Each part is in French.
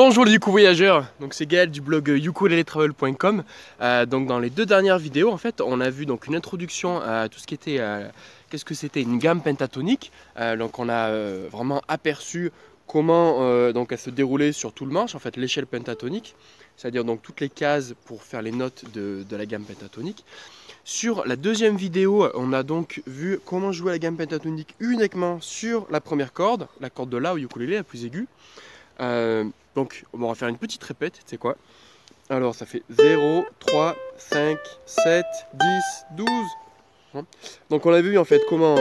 Bonjour les uku voyageurs, donc c'est Gaël du blog ukuleletravel.com. Donc dans les deux dernières vidéos en fait on a vu donc une introduction à tout ce qui était qu'est-ce que c'était une gamme pentatonique. Donc on a vraiment aperçu comment donc elle se déroulait sur tout le manche, en fait l'échelle pentatonique, c'est-à-dire donc toutes les cases pour faire les notes de la gamme pentatonique. Sur la deuxième vidéo, on a donc vu comment jouer la gamme pentatonique uniquement sur la première corde, la corde de La au ukulélé, la plus aiguë. Donc on va faire une petite répète, tu sais quoi. Alors ça fait 0, 3, 5, 7, 10, 12. Donc on a vu en fait comment...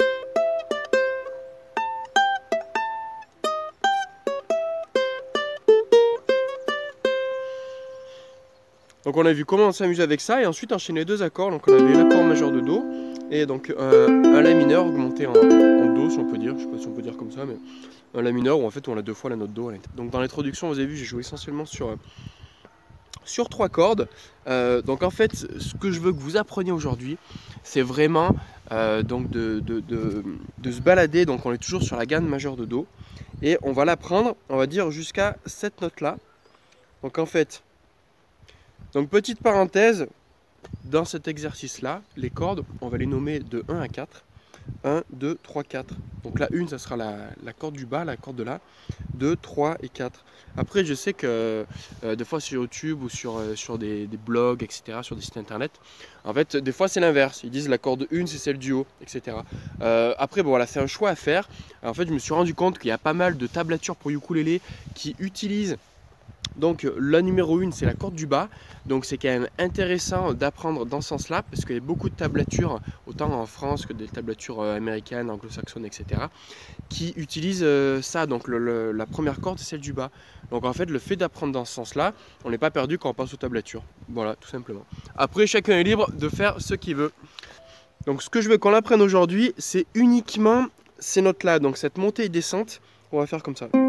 Donc on a vu comment on s'amusait avec ça et ensuite enchaîner deux accords. Donc on avait l'accord majeur de Do et donc un La mineur augmenté en Do si on peut dire. Je sais pas si on peut dire comme ça, mais un La mineur où en fait on a deux fois la note Do. Donc dans l'introduction vous avez vu j'ai joué essentiellement sur trois cordes. Donc en fait ce que je veux que vous appreniez aujourd'hui c'est vraiment donc de se balader. Donc on est toujours sur la gamme majeure de Do et on va l'apprendre on va dire jusqu'à cette note là. Donc en fait... Donc petite parenthèse, dans cet exercice-là, les cordes, on va les nommer de 1 à 4. 1, 2, 3, 4. Donc la 1, ça sera la corde du bas, la corde de La. 2, 3 et 4. Après, je sais que des fois sur YouTube ou sur des blogs, etc., sur des sites internet, en fait, des fois c'est l'inverse. Ils disent la corde 1, c'est celle du haut, etc. Après, bon, voilà, c'est un choix à faire. En fait, je me suis rendu compte qu'il y a pas mal de tablatures pour ukulélé qui utilisent... Donc la numéro 1 c'est la corde du bas, donc c'est quand même intéressant d'apprendre dans ce sens là parce qu'il y a beaucoup de tablatures, autant en France que des tablatures américaines, anglo-saxonnes, etc. qui utilisent ça, donc la première corde c'est celle du bas. Donc en fait le fait d'apprendre dans ce sens là, on n'est pas perdu quand on passe aux tablatures, voilà tout simplement. Après chacun est libre de faire ce qu'il veut. Donc ce que je veux qu'on apprenne aujourd'hui c'est uniquement ces notes là, donc cette montée et descente, on va faire comme ça.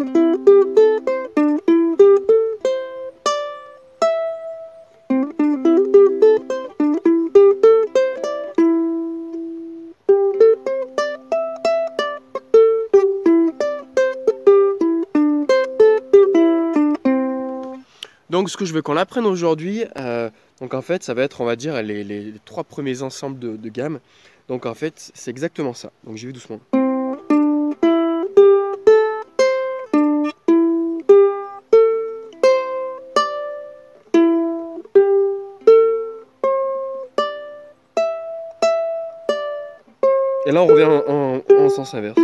Donc ce que je veux qu'on apprenne aujourd'hui, donc en fait ça va être on va dire les trois premiers ensembles de gamme. Donc en fait c'est exactement ça, donc j'y vais doucement. Et là on revient en sens inverse.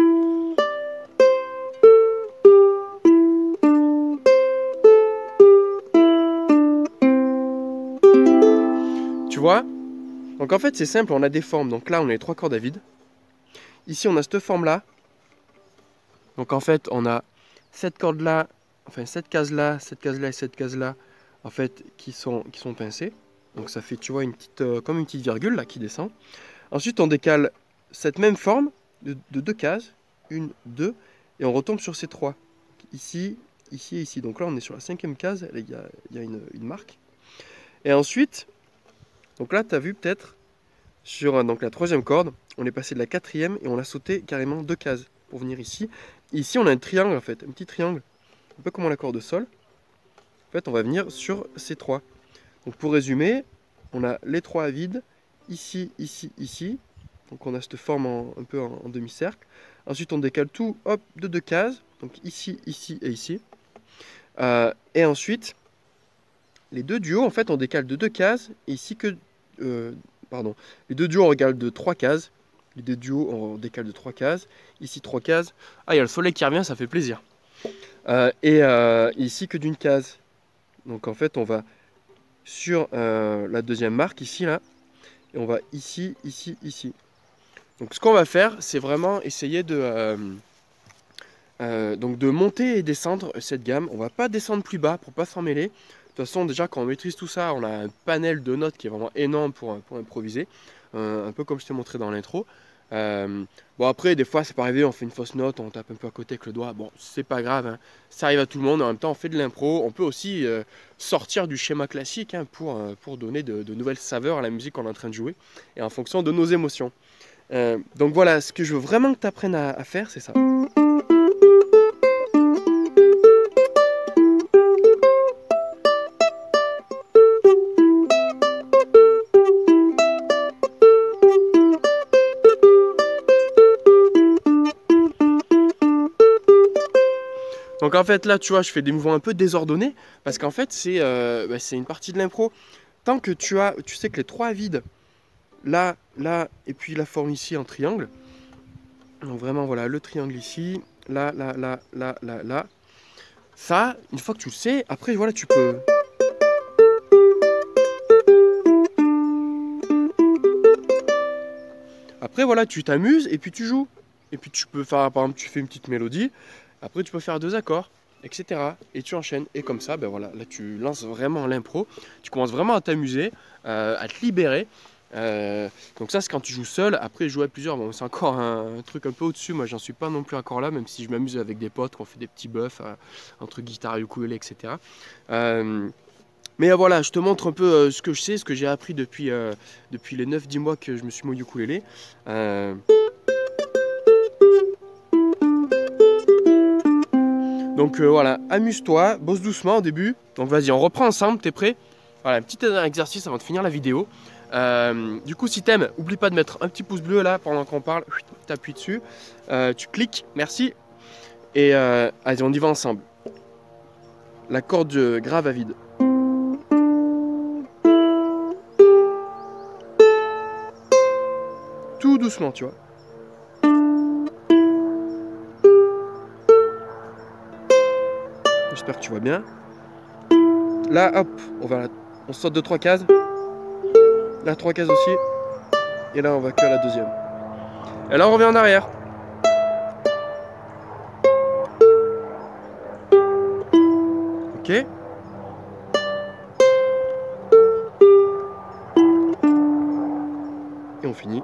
Tu vois? Donc en fait c'est simple, on a des formes. Donc là on a les trois cordes à vide. Ici on a cette forme là. Donc en fait on a cette corde là, enfin cette case là et cette case là en fait qui sont pincées. Donc ça fait tu vois une petite comme une petite virgule là qui descend. Ensuite on décale cette même forme de deux cases, une, deux, et on retombe sur ces trois. Ici, ici et ici. Donc là on est sur la cinquième case, il y a une marque. Et ensuite, donc là tu as vu peut-être sur donc, la troisième corde, on est passé de la quatrième et on a sauté carrément deux cases pour venir ici. Ici on a un triangle en fait, un petit triangle, un peu comme la corde Sol. En fait on va venir sur ces trois. Donc pour résumer, on a les trois à vide, ici, ici, ici. Donc on a cette forme un peu en demi-cercle. Ensuite on décale tout, hop, de deux cases. Donc ici, ici et ici. Et ensuite, les deux du haut, en fait, on décale de deux cases. Et ici que... pardon. Les deux du haut, on décale de trois cases. Les deux du haut, on décale de trois cases. Ici, trois cases. Ah, il y a le soleil qui revient, ça fait plaisir. Ici que d'une case. Donc en fait, on va sur la deuxième marque, ici, là. Et on va ici, ici, ici. Donc ce qu'on va faire, c'est vraiment essayer donc de monter et descendre cette gamme. On ne va pas descendre plus bas pour ne pas s'en mêler. De toute façon, déjà quand on maîtrise tout ça, on a un panel de notes qui est vraiment énorme pour improviser. Un peu comme je t'ai montré dans l'intro. Bon après, des fois, c'est pas arrivé, on fait une fausse note, on tape un peu à côté avec le doigt. Bon, c'est pas grave, hein. Ça arrive à tout le monde. En même temps, on fait de l'impro. On peut aussi sortir du schéma classique hein, pour donner de nouvelles saveurs à la musique qu'on est en train de jouer. Et en fonction de nos émotions. Donc voilà, ce que je veux vraiment que tu apprennes à faire, c'est ça. Donc en fait là tu vois je fais des mouvements un peu désordonnés parce qu'en fait c'est une partie de l'impro. Tant que tu sais que les trois vides, là, là et puis la forme ici en triangle. Donc vraiment voilà le triangle ici, là, là, là, là, là, là. Ça, une fois que tu le sais, après voilà tu peux... Après voilà tu t'amuses et puis tu joues. Et puis tu peux faire, par exemple tu fais une petite mélodie, après tu peux faire deux accords, etc. Et tu enchaînes. Et comme ça, ben voilà, là tu lances vraiment l'impro, tu commences vraiment à t'amuser, à te libérer. Donc ça c'est quand tu joues seul. Après jouer à plusieurs, bon, c'est encore un truc un peu au-dessus. Moi j'en suis pas non plus encore là, même si je m'amuse avec des potes, qu'on fait des petits buffs entre guitare, ukulélé, etc. Mais voilà, je te montre un peu ce que je sais, ce que j'ai appris depuis les 9-10 mois que je me suis mis au ukulélé. Donc voilà, amuse-toi, bosse doucement au début. Donc vas-y, on reprend ensemble, t'es prêt? Voilà, un petit exercice avant de finir la vidéo. Du coup, si t'aimes, oublie pas de mettre un petit pouce bleu là pendant qu'on parle. T'appuies dessus, tu cliques, merci. Et allez, on y va ensemble. La corde grave à vide. Tout doucement, tu vois. J'espère que tu vois bien. Là, hop, on saute de 3 cases. Là, 3 cases aussi. Et là, on va que à la deuxième. Et là, on revient en arrière. Ok. Et on finit.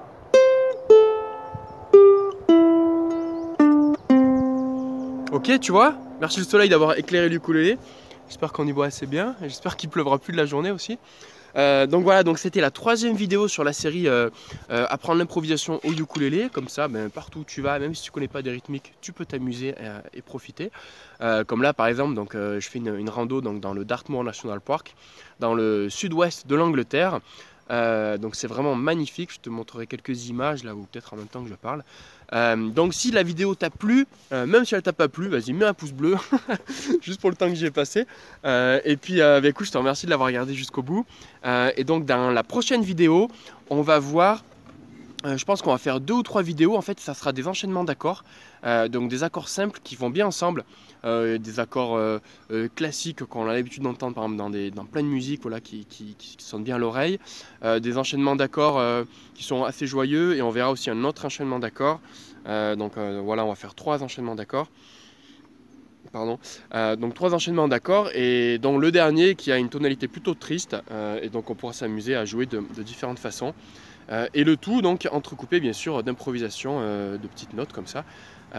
Ok, tu vois? Merci le soleil d'avoir éclairé l'ukulélé. J'espère qu'on y voit assez bien. Et j'espère qu'il pleuvra plus de la journée aussi. Donc voilà, donc c'était la 3e vidéo sur la série apprendre l'improvisation au ukulélé. Comme ça, ben, partout où tu vas, même si tu connais pas des rythmiques, tu peux t'amuser et profiter. Comme là par exemple, donc, je fais une rando donc, dans le Dartmoor National Park, dans le sud-ouest de l'Angleterre. Donc c'est vraiment magnifique, je te montrerai quelques images là, ou peut-être en même temps que je parle. Donc si la vidéo t'a plu, même si elle t'a pas plu, vas-y mets un pouce bleu, juste pour le temps que j'y ai passé. Et puis bah, écoute, je te remercie de l'avoir regardé jusqu'au bout. Et donc dans la prochaine vidéo, on va voir... je pense qu'on va faire 2 ou 3 vidéos, en fait ça sera des enchaînements d'accords, donc des accords simples qui vont bien ensemble, des accords classiques qu'on a l'habitude d'entendre par exemple dans plein de musiques voilà, qui sonnent bien à l'oreille, des enchaînements d'accords qui sont assez joyeux, et on verra aussi un autre enchaînement d'accords, donc voilà, on va faire 3 enchaînements d'accords. Pardon. Donc 3 enchaînements d'accords, et donc le dernier qui a une tonalité plutôt triste, et donc on pourra s'amuser à jouer de différentes façons. Et le tout donc entrecoupé bien sûr d'improvisation, de petites notes comme ça.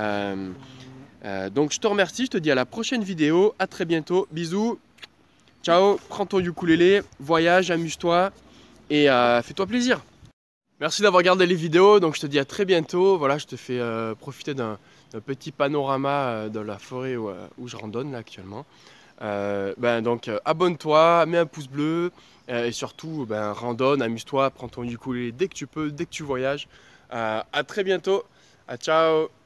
Donc je te remercie, je te dis à la prochaine vidéo, à très bientôt, bisous, ciao, prends ton ukulélé, voyage, amuse-toi et fais-toi plaisir. Merci d'avoir regardé les vidéos, donc je te dis à très bientôt. Voilà, je te fais profiter d'un petit panorama de la forêt où je randonne là actuellement. Donc abonne-toi, mets un pouce bleu, et surtout randonne, amuse-toi, prends ton ukulélé dès que tu peux, dès que tu voyages. À très bientôt, ciao.